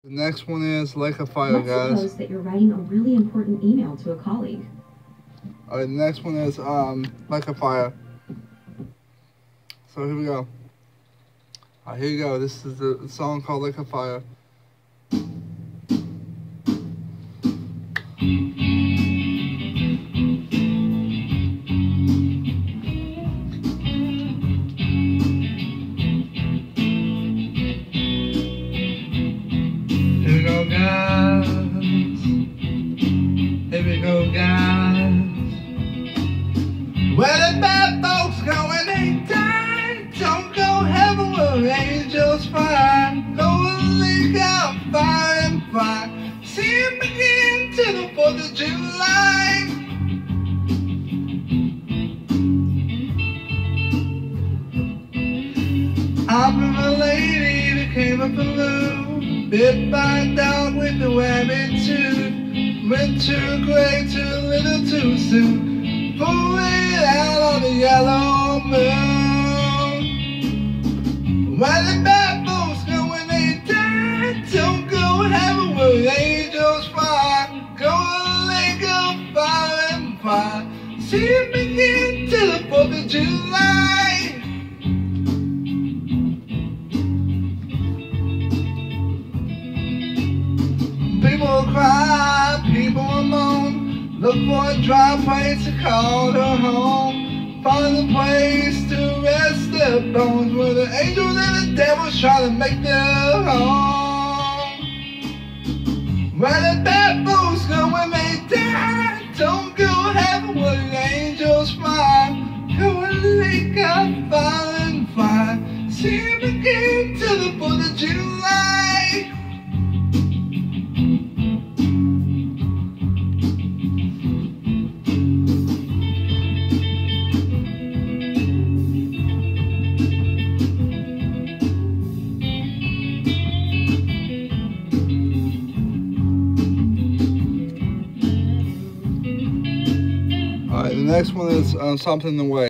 The next one is like a fire, Let's guys. suppose that you're writing a really important email to a colleague. Alright, the next one is like a fire. So here we go. Alright, here you go. This is the song called Like a Fire. Here we go, guys. Here we go, guys. Where the bad folks go when they die, don't go heaven where angels fly. Go and leak out fire and fire. See it begin to the 4th of July. I've been a lady that came up alone, bit by a dog with a rabbit tooth. Went too great, too little, too soon. Pull it out on the yellow moon. Where the bad folks go when they die, don't go heaven where angels fly. Go and lake of fire and fire. See it begin till the 4th of July. People cry, people moan, look for a dry place to call their home. Find a place to rest their bones, where the angels and the devils try to make their home. Where the bad folks go when they die, don't go heaven where the angels fly. Go and lake of fire and fire. See it begin till the 4th of July. Alright, the next one is Something in the Way.